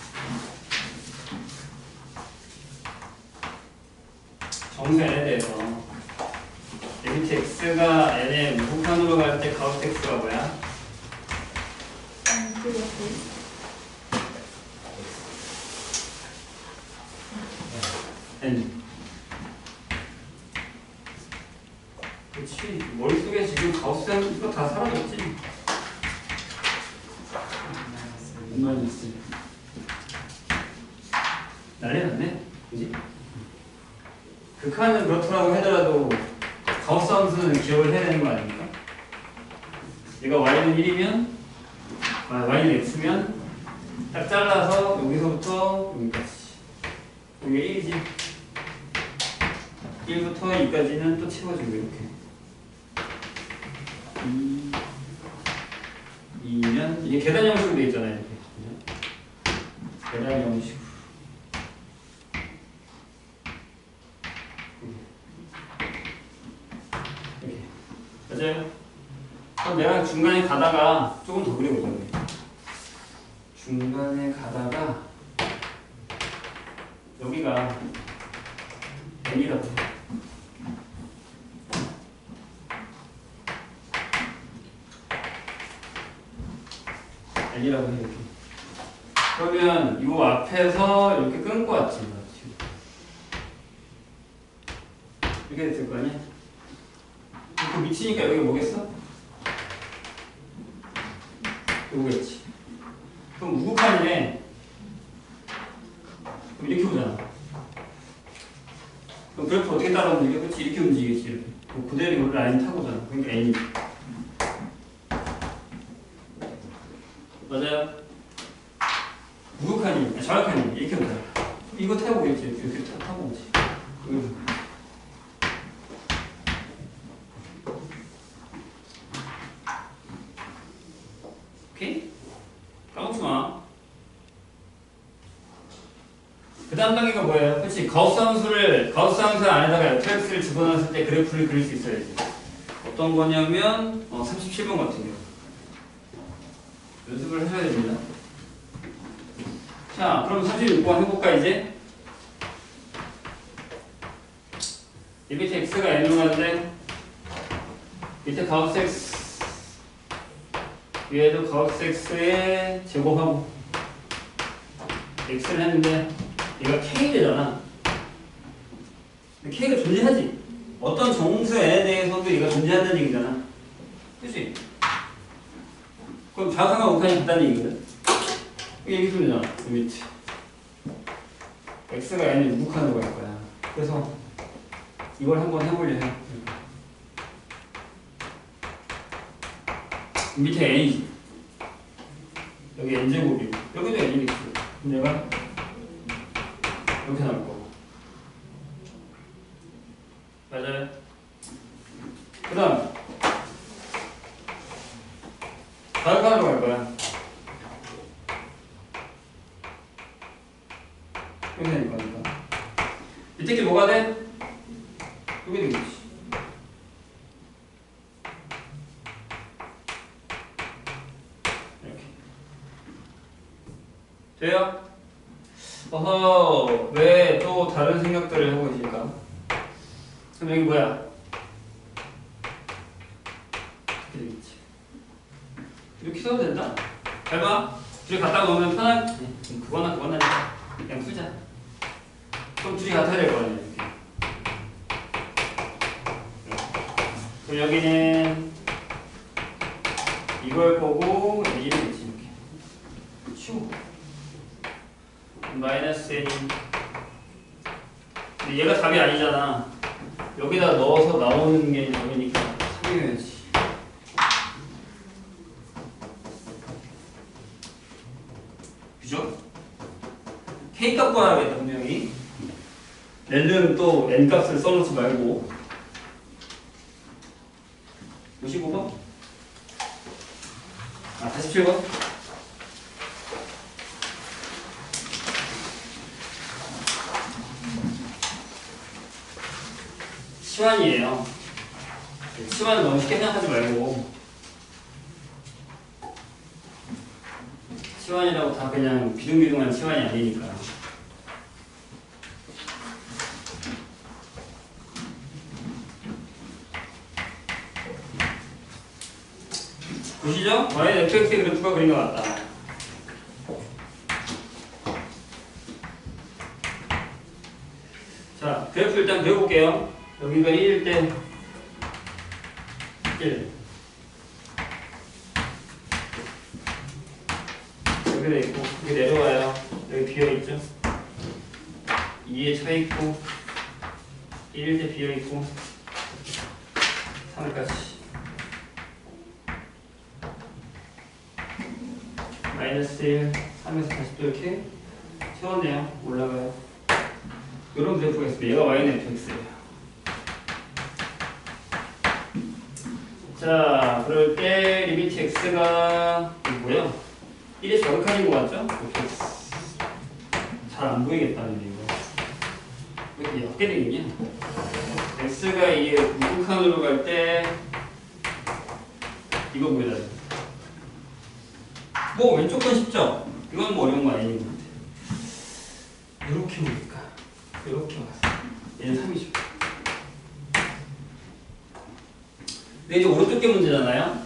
정수 n에 대해서 리미트 x가 n의 무극한으로 갈 때 가우스 x가 뭐야? n. 그렇지. 머릿속에 지금 가우스는 이거 다 사라졌지. 마이너스. 난리 났네. 그지? 극한은 그렇더라고 하더라도 가우스 함수는 기억을 해야 되는 거 아닙니까? 얘가 y는 1이면 y는 x면 딱 잘라서 여기서부터 여기까지. 여기가 1이지. 1부터 2까지는 또 채워주고 이렇게. 2면 이게 계단 형식으로 되어 있잖아요. 이렇게. 계단 형식. 이렇게. 맞아요? 그럼 내가 중간에 가다가 조금 더 그려보자. 중간에 가다가 여기가 n이라고 해. n이라고 해. 이렇게. 그러면 이 앞에서 이렇게 끊고 왔지. 이렇게 됐을 거 아니야? 이렇게 미치니까 여기 뭐겠어? 요거겠지. 그럼 우극한이네. 그럼 이렇게 오잖아. 그럼 그래프 어떻게 따라 움직여? 그렇지, 이렇게 움직이겠지. 이렇게. 그대로 이걸 라인 타고 오잖아. 그러니까 N이. 맞아요? 우극한이, 정확한이 이렇게 오잖아. 이거 타고 오겠지. 이렇게 타고 오지. 오케이? 까먹지 마. 그 다음 단계가 뭐예요? 그렇지. 가우스 함수 안에다가 fx를 집어넣었을 때 그래프를 그릴 수 있어야지. 어떤 거냐면 37번 같은 경우 연습을 하셔야 됩니다. 자, 그럼 36번 해볼까 이제? 이 밑에 x가 n으로 가는데 밑에 가우스 x 위에도 가우스 x에 제곱하고 x를 했는데 얘가 k 되잖아. 근데 k가 존재하지. 어떤 정수 n에 대해서도 얘가 존재한다는 얘기잖아. 그치? 그럼 좌상과 우칸이 같다는 얘기거든. 이게 얘기 좀 되잖아. 이 밑에 x가 n을 우칸으로 갈 거야. 그래서 이걸 한번 해보려 해. 밑에 n이지. 여기 n제곱이고 여기도 n이겠지. 그럼 얘가 이렇게 나올 거고. 맞아요? 그 다음 가격하러 갈 거야. 이렇게 될 거니까. 밑에 게 뭐가 돼? 이게 되겠지. 이렇게 돼요? 어허, 왜 또 다른 생각들을 하고 계실까? 그럼 여기 뭐야? 이렇게 되겠지. 이렇게 써도 된다? 잘 봐. 둘이 갖다 놓으면 편하게. 그거나 그냥 쓰자. 그럼 둘이 같아야 될 거 아니야, 이렇게. 그럼 여기는 이걸 보고 여기 이렇겠지, 이렇게. 치우고. 마이너스 n. 근데 얘가 답이 아니잖아. 여기다 넣어서 나오는 게 답이니까 3이어야지. 그죠? k 값 구하야겠다 분명히. n은 또 n 값을 써놓지 말고. 55번? 47번? 치환이에요. 치환을 너무 쉽게 생각하지 말고 치환이라고 다 그냥 비둥비둥한 치환이 아니니까. 보시죠? y fx의 그래프가 그린 것 같다. 자, 그래프 일단 그려볼게요. 여기가 1일 때 1 여기 돼 있고 여기 내려와요. 여기 비어있죠. 2에 차있고 1일 때 비어있고 3까지 마이너스 1 3에서 다시 또 이렇게 채웠네요. 올라가요. 이런 그래프가 있습니다. 얘가 y는 fx예요. 자, 그럴 때 리미트 x가 뭐예요? 1에 저격하는 거 같죠? 잘 안 보이겠다는데 이거 왜 이렇게 얇게 되겠냐? x가 이게 우극한으로 갈 때 이거 보여야 돼. 뭐 왼쪽 건 쉽죠? 이건 뭐 어려운 거 아닌 것 같아. 이렇게 오니까 이렇게 왔어. 얘는 3이죠. 근데 이제 오른쪽 게 문제잖아요.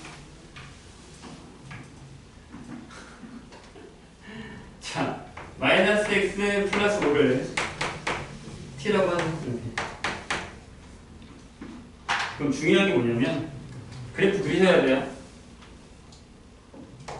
자, 마이너스 x 플러스 5를 t라고 하죠. 그럼 중요한 게 뭐냐면 그래프 그리셔야 돼요.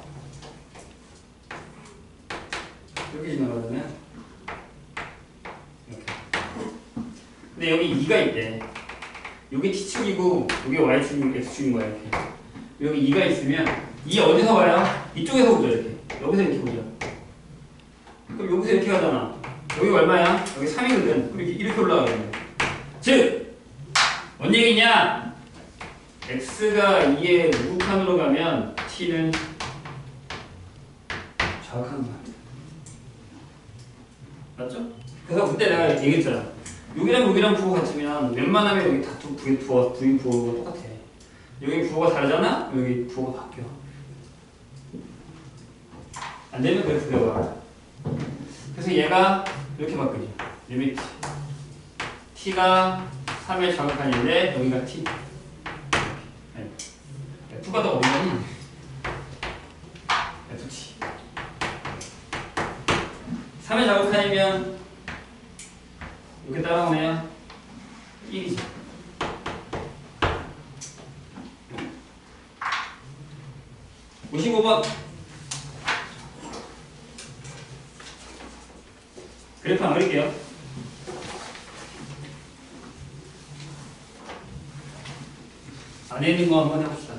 여기 t축이고 여기 y축이고 x축인 거야 이렇게. 여기 2가 있으면 2 어디서 와요? 이쪽에서 보죠 이렇게. 여기서 이렇게 보죠. 그럼 여기서 이렇게 가잖아. 여기 얼마야? 여기 3이거든. 그럼 이렇게 올라가겠네. 즉! 뭔 얘기냐? x가 2의 우극한으로 가면 t는 좌극한으로 갑니다. 맞죠? 그래서 그때 내가 얘기했잖아. 여기랑 여기랑 부호가 같으면 웬만하면 여기 다 부인 부호가 똑같아. 여기 부호가 다르잖아? 여기 부호가 바뀌어. 안 되면 그래프 그려봐. 그래서 얘가 이렇게 바뀌죠. 리미트 t가 3의 좌극한인데 여기가 t. f가 더 어디가니? ft. 3의 좌극한이면 이렇게 따라오네요. 1이죠. (55번) 그래프 안 그릴게요. 안에 있는 거 한번 해봅시다.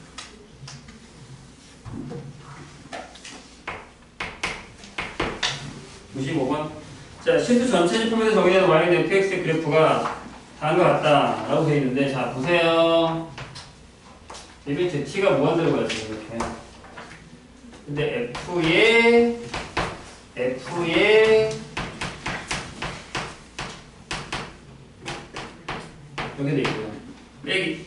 (55번) 자, 실수 전체 지표에서 정의된 y는 fx의 그래프가 다른 것 같다 라고 되어 있는데, 자 보세요. 리미트 t가 무한대로 가지 이렇게. 근데 f의 이렇게 돼 있고요. 빼기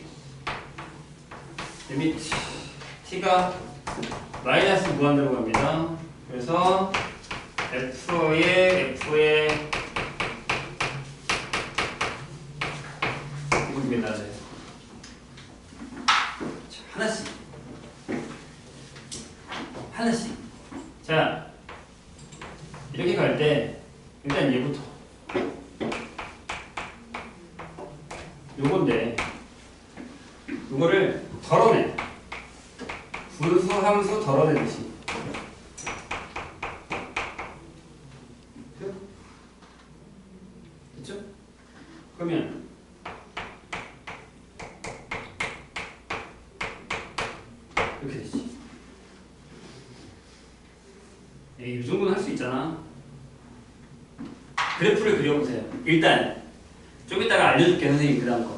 리미트 t가 마이너스 무한대로 갑니다. 그래서 f의 이겁니다. 네. 자, 하나씩. 자, 이렇게 갈 때 일단 얘부터 요건데 요거를 덜어내. 분수 함수 덜어내듯이. 됐죠? 그러면 이렇게 되지. 이 정도는 할 수 있잖아. 그래프를 그려보세요. 일단 좀 이따가 알려줄게 선생님. 그 다음 거.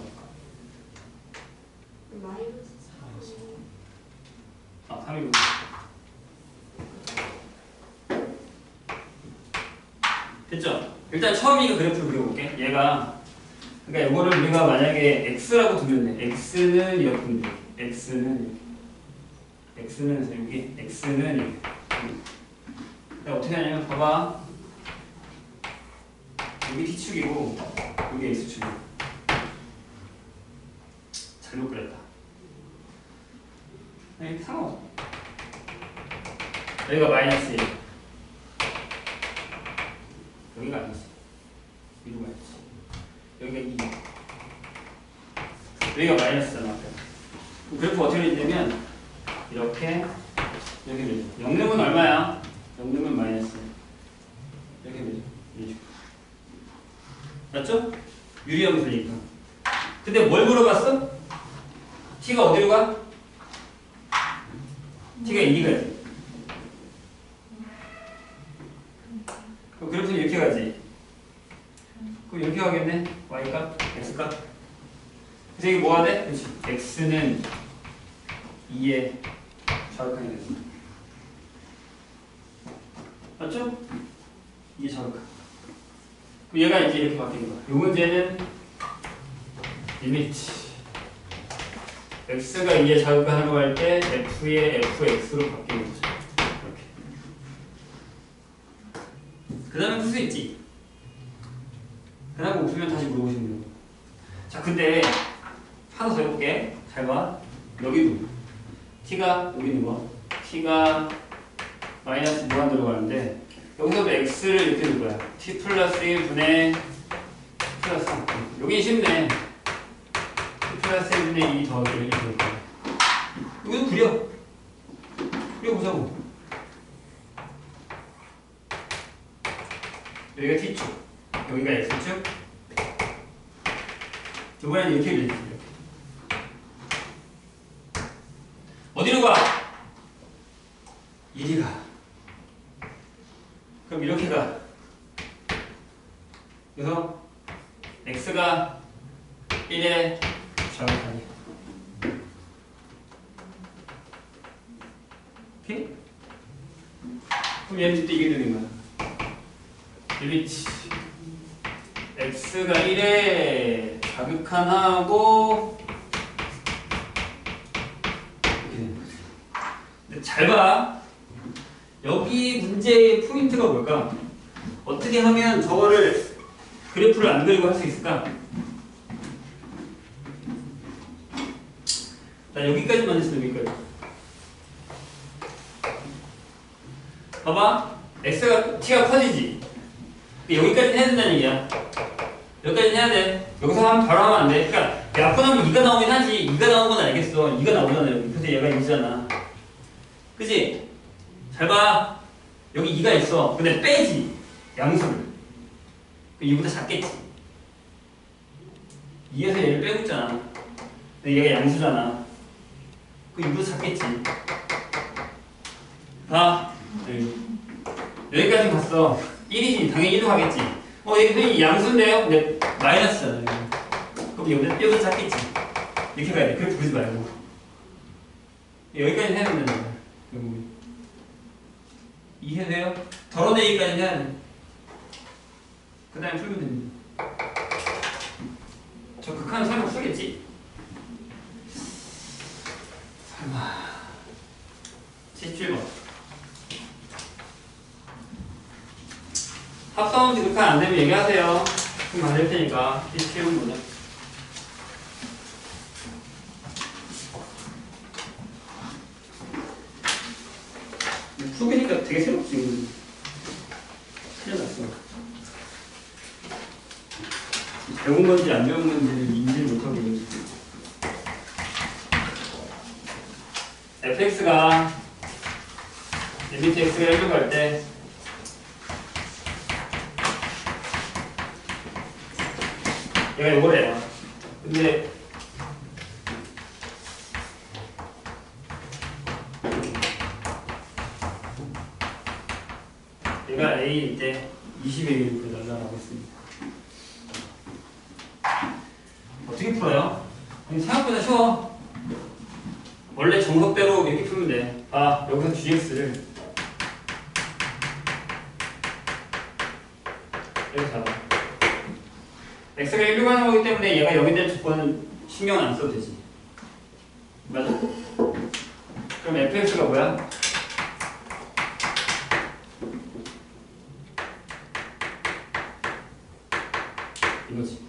아, 3이고. 됐죠? 일단 처음이니까 그래프를 그려볼게. 얘가 그러니까 이거를 우리가 만약에 x라고 두면 돼. x는 이렇게. x는 여기 x는 이렇게. 그러니까 어떻게 하냐면 봐봐. 여기 t축이고 여기 x축이고. 잘못 그렸다. 이렇게 상관없어. 여기가 마이너스 1. 여기가 아니지. 위로 가야지. 여기가 2. 여기가 마이너스잖아. 그래프 어떻게 되냐면 이렇게 이렇게 되죠. 0는 얼마야? 0는 마이너스. 이렇게 되죠. 맞죠? 유리함수니까. 근데 뭘 물어봤어? t가 어디로 가? t가 2 가지. 그럼 그래프는 이렇게 가지. 그럼 이렇게 가겠네? y값? x값? 그래서 이게 뭐가 돼? 그렇지. x는 2의 좌극한이 되는 거야. 맞죠? 2의 좌극한. 그럼 얘가 이제 이렇게 바뀌는 거야. 이 문제는 리미트 x가 2의 좌극한으로 갈 때 f의 fx로 바뀌는 거죠. 이렇게. 그 다음에 풀 수 있지. 그 다음에 못 풀면 다시 물어보시면 돼요. 자, 근데 하나 더 해볼게. 잘 봐. 여기도 t가 여기 있는 거. t가 마이너스 무한 들어가는데 여기서도 x를 이렇게 넣을 거야. t 플러스 1분의 플러스 3. 여기 쉽네. t 플러스 1분의 2 더하기 1 이렇게 넣을 거야. 여기도 그려보자고. 여기가 t축, 여기가 x축. 이번에는 이렇게 그려줄게요. 이렇게. 어디로 가? 이리 가. 그럼 이렇게 가. 그래서 x가 1에 좌우하니. 오케이? 그럼 얘는 또 이게 되는 거야. 리미트 x가 1에 자극한하고 이렇게 되는 거지. 근데 잘 봐. 여기 문제의 포인트가 뭘까? 어떻게 하면 저거를 그래프를 안 그리고 할 수 있을까? 나 여기까지만 했어, 여기까지. 봐봐. x가, t가 커지지? 여기까지 해야 된다는 얘기야. 여기까지 해야 돼. 여기서 하면 바로 하면 안 돼. 그러니까, 앞으로 하면 2가 나오긴 하지. 2가 나온 건 알겠어. 2가 나오잖아, 여기. 그래서 얘가 2잖아. 그치? 잘 봐. 여기 2가 있어. 근데 빼지. 양수를. 2보다 작겠지. 2에서 얘를 빼고 있잖아. 근데 얘가 양수잖아. 그 2보다 작겠지. 봐. 여기까지 갔어. 1이지. 당연히 1로 가겠지. 여기 양수인데요? 근데 마이너스잖아. 그럼 여기보다 작겠지. 이렇게 가야 돼. 그렇게 보지 말고. 여기까지 해야 된다는 거야. 결국은. 이해돼요? 덜어내기까지 해야 돼. 그 다음에 풀면 됩니다. 저 극한은 설마 쓰겠지? 설마. 77번. 합성함수 극한 안 되면 얘기하세요. 그럼 맞을 테니까. 77번 보자. 풀으니까 되게 새롭지. 큰일 났어. 배운 건지 안 배운 건지를 인지를 못하고 있는 거지. fx가 리미트 x가 1로 갈 때 얘가 요거래요. 근데 얘가 a일 때 20의 1을 달라고 했습니다. 어떻게 풀어요? 생각보다 쉬워. 원래 정석대로 이렇게 풀면 돼. 여기서 gx를 이렇게 잡아. x가 1로 가는 거기 때문에 얘가 여기 대한 조건은 신경 안 써도 되지. 맞아? 그럼 fx가 뭐야? 이거지.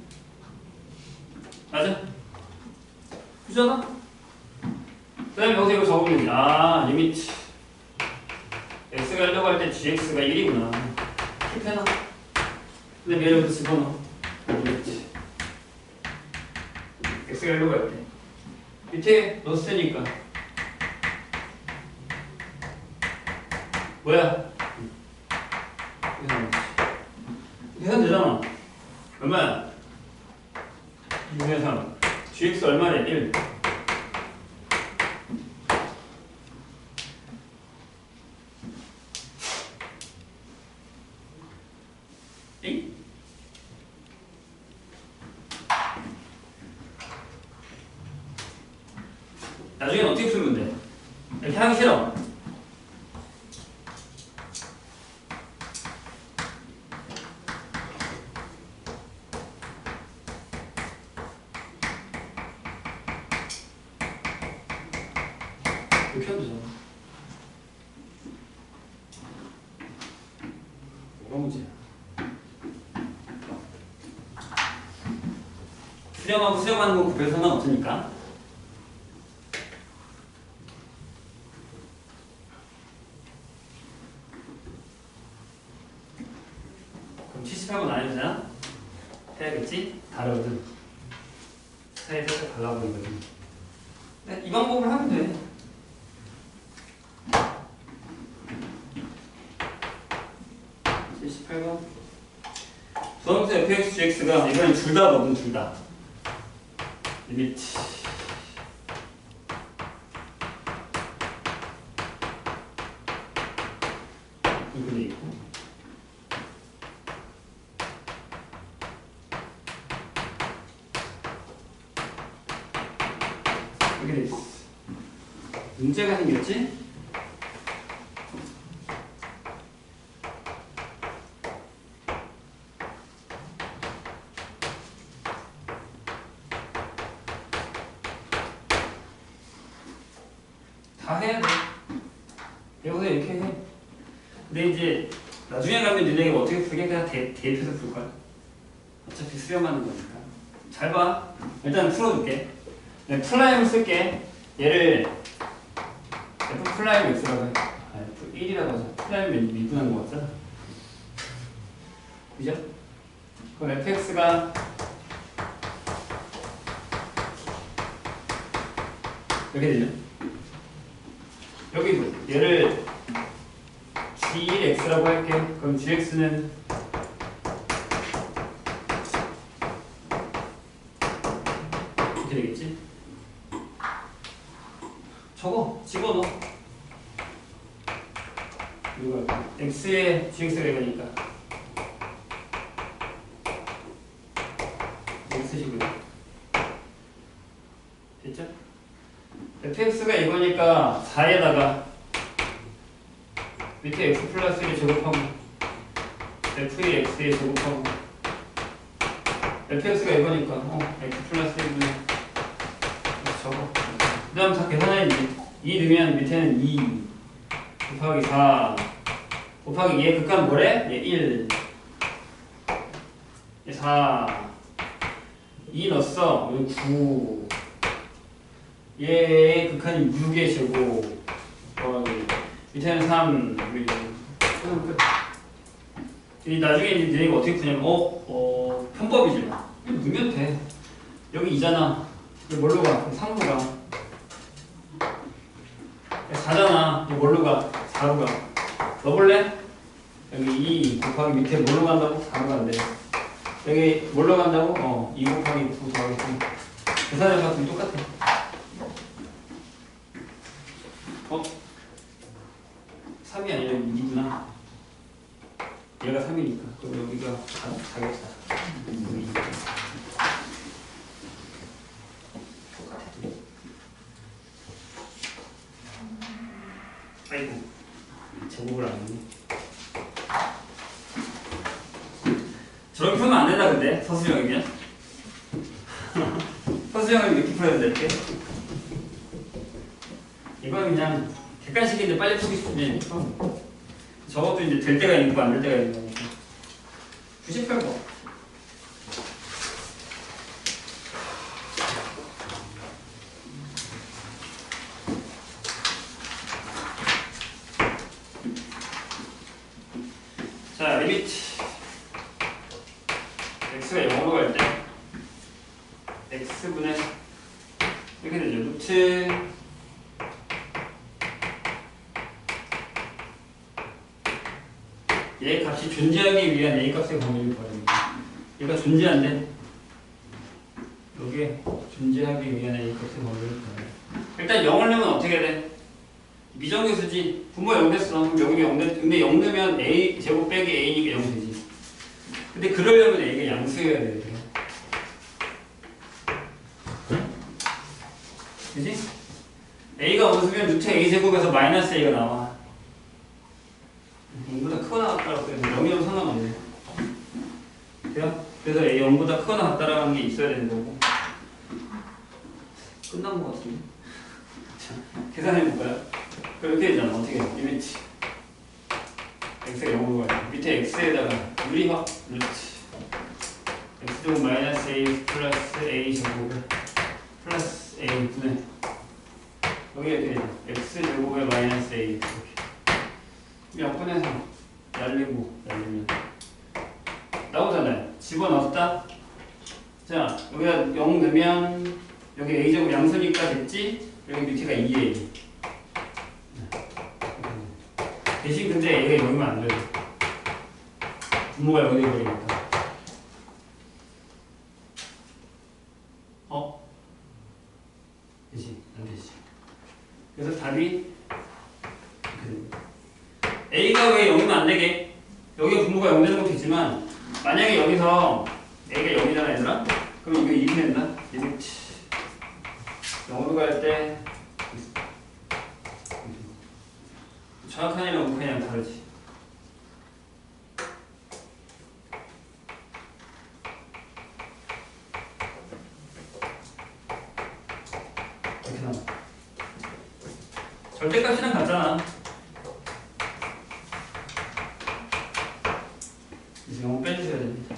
맞아? 그잖아? 그 다음에 여기서 이거 적으면 리미트 x가 1로 갈 때 gx가 1이구나. 킵해놔. 근데 얘를 여기서 집어넣어. 리미트 x가 1로 갈 때 밑에 넣었을 테니까 뭐야? 계산 되잖아. 얼마야? 6의 3. gx 얼마래? 1. 엥? 나중엔 어떻게 풀면 돼? 이렇게 하기 싫어. 이렇게 하면 되잖아. 뭐가 문제야? 수렴하고 수렴하는 건 구별 상관없으니까. 그럼 78번 안 해도 되나? 해야겠지? 다르거든. 사이에 살짝 발라버리거든. 네, 이 방법을 하면 돼. 수험수 fx, gx가 이번엔 둘 다거든, 둘 다. 리미트 이렇게 돼 있고 이렇게 돼 있어. 문제가 생겼지? 다 해야 돼. 여기서 이렇게 해. 근데 이제 나중에 가면 니네가 어떻게 풀게 그냥 대입해서 풀 거야. 어차피 수렴하는 거니까. 잘 봐. 일단 풀어줄게. 플라임을 쓸게. 얘를 F 플라임 X라고 해. F1이라고 하자. 플라임은 미분한 거 같잖아. 그죠? 그럼 fx가 이렇게 되죠? 여기도 얘를 g1x라고 할게. 그럼 gx는 이렇게 되겠지? 적어, 집어넣어. 이거 x에 gx가 되니까 x식으로 됐죠? fx가 이거니까 4에다가 밑에 x 플러스 1을 제곱하고 f1 x에 제곱하고 fx가 이거니까 x 플러스 1분의 적어. 그 다음 다 계산해야지. 2 넣으면 밑에는 2 곱하기 4 곱하기 얘 극한 뭐래? 얘 1 얘 4 2 넣었어. 여기 9 얘 극한이 6의 제곱 밑에는 3 끝. 이 나중에 이제 얘가 어떻게 푸냐면 편법이지. 이거 넣으면 돼. 여기 2잖아. 이거 뭘로 가? 3로 가. 4잖아. 이거 뭘로 가? 4로 가. 넣어볼래? 여기 2 곱하기 밑에 뭘로 간다고? 4로 간대. 여기 뭘로 간다고? 2 곱하기 9 더하기 9. 계산해서 같으면 똑같아. 3이 아니라 2구나. 얘가 3이니까. 그럼 여기가 자겠다. 아이고, 제곱을 안 했네. 저렇게 풀면 안 된다, 근데. 서수형이면. 서수형을 이렇게 풀어야 된다, 이렇게. 이건 그냥 객관식인데 빨리 풀고 싶으면 저것도 이제 될 때가 있고 안 될 때가 있는 거니까. 98번. 자, 리미트 x가 0으로 갈 때 x분의 이렇게 되죠. 루트 얘 값이 존재하기 위한 a 값의 범위를 구합니다. 얘가 존재한데 여기에 존재하기 위한 a 값의 범위를 구합니다. 일단 0을 넣으면 어떻게 돼? 미정계수지. 분모 0 됐어. 그럼 여기 0 됐. 근데 0 넣으면 a 제곱 빼기 a니까 0 되지. 근데 그러려면 a가 양수여야 돼. 그지? a가 없으면 루트 a 제곱에서 마이너스 a가 나와. 이거보다 크거나 같다라고 해서 0이라고 상관없네. 돼요? 그래서 a 0보다 크거나 같다라는 게 있어야 되는 거고. 끝난 것 같은데. 자, 계산해 볼까요? 그렇게 되잖아. 어떻게 해? 리미트 x가 0으로 가요. 밑에 x에다가 유리화 루트 x제곱 마이너스 a 플러스 a 제곱에 플러스 a 분의 여기 이렇게 되죠. x제곱에 마이너스 a 이렇게 몇 분에서 날리면 나오잖아요. 집어넣었다. 자, 여기다 0 넣으면 여기 a제곱 양수니까 됐지? 여기 밑에가 2a. 대신 근데 얘가 여기면 안 돼요. 분모가 여기 돼버리니까. 되지? 안 되지. 그래서 답이 이렇게 됩니다. A가 왜 0이면 안 되게? 여기가 분모가 0 되는 것도 있지만 만약에 여기서 A가 0이잖아 얘들아? 그럼 이거 이렇게 된다? 리미트 0으로 갈 때 정확한 이랑 우편이랑 다르지. 이렇게 나와. 절대값이랑 같잖아. 이제 0 빼주셔야 됩니다.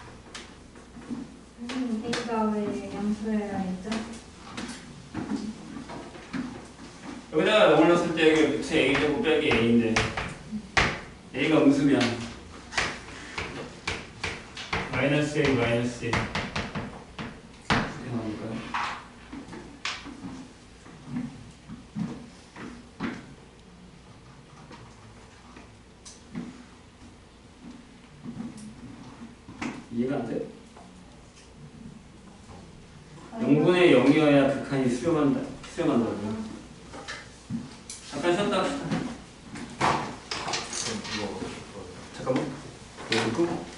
선생님 A가 왜 양수여야 했죠? 여기다가 0을 넣었을 때 여기 루트 A 제곱 빼기 A인데 A가 음수면 마이너스 A 마이너스 A 어떻게 나올까요? 이해가 안 돼? 0분의 0이어야 극한이 수렴한다고요. 잠깐 쉬었다 합시다. 그럼 이거 잠깐만. 이거 끊고.